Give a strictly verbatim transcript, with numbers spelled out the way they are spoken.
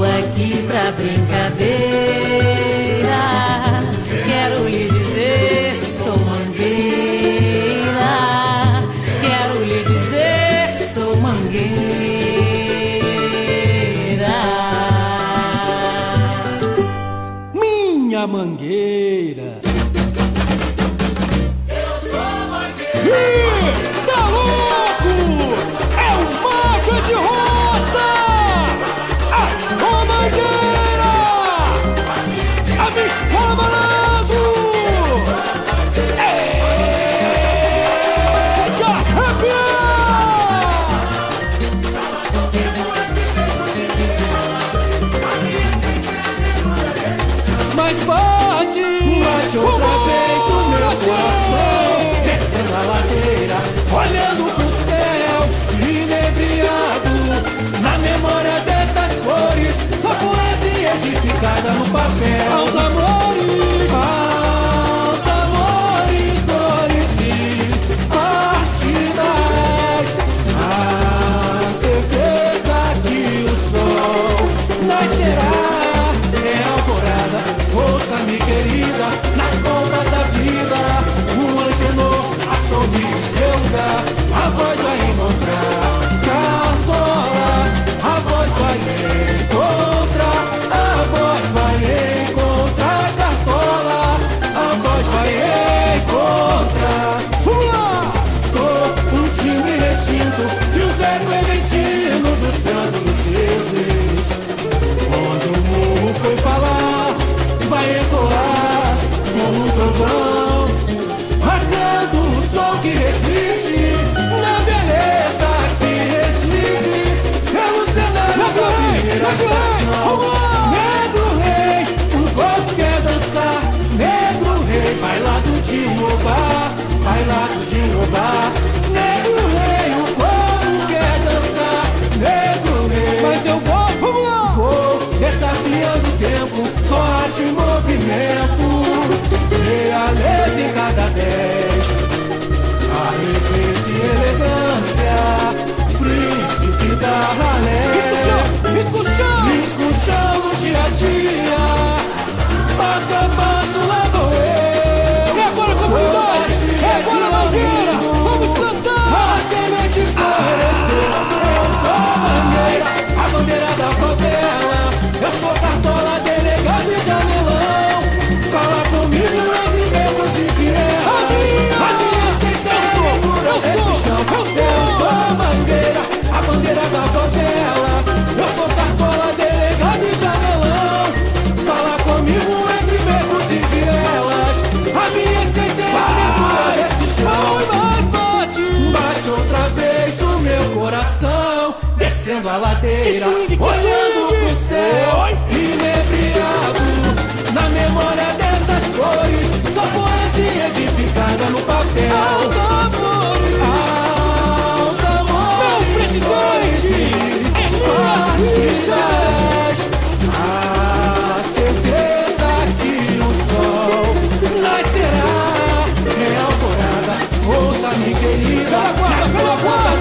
aqui pra brincadeira. Quero lhe dizer que sou mangueira. Quero lhe dizer que sou mangueira. Minha mangueira. Eu sou mangueira. Ih, tá louco? É o Máquina de Roça! Ah, ô mangueira! A me escamalando! É de arrepiar! Mas bate, bate outra vez o meu coração, descendo a ladeira, olhando pro céu, inebriado, na memória dessas cores, só poesia edificada no papel. Aos amores, aos amores, dores e partidas, a certeza que o sol nascerá. É alvorada, ouça-me querida, nas pontas da vida, o antenor a sorrir em seu lugar, a voz vai encontrar Cartola, a voz vai encontrar, a voz vai encontrar Cartola, a voz vai encontrar. Vamos lá! Sou um time retinto e o Zé Clementino do Santo dos Deuses. Onde o morro foi falar, vai ecoar como um trovão, marcando o sol que resiste, na beleza que reside, pelo cenário da primeira estação. Negro rei, o corpo quer dançar, negro rei, bailado de Iobá, bailado de Iobá. Negro rei, o corpo quer dançar, negro rei, mas eu vou, vamos lá! Vou desafiando o tempo, só arte e movimento, realeza em cada dez, alegria e elegância, príncipe da ralé, escuchando, escuchando dia a dia, passo a passo lá vou eu. E agora comunidade, é agora mangueira, vamos cantar. A semente floresceu, eu sou a mangueira, a bandeira da favela. Eu sou Cartola, delegado e janelão. Fala comigo entre membros e fiel. A minha essência é segura desse chão. Eu sou a mangueira, a bandeira da favela. Eu sou Cartola, delegado e janelão. Fala comigo entre membros e vielas. A minha essência é segura desse chão. Mas bate, bate outra vez o meu coração, descendo a ladeira, olhando pro céu, inebriado, na memória dessas cores, só poesia edificada no papel. Aos amores, aos amores, dores e partidas, a certeza que o sol nascerá. É alvorada, ouça-me querida, nas pontas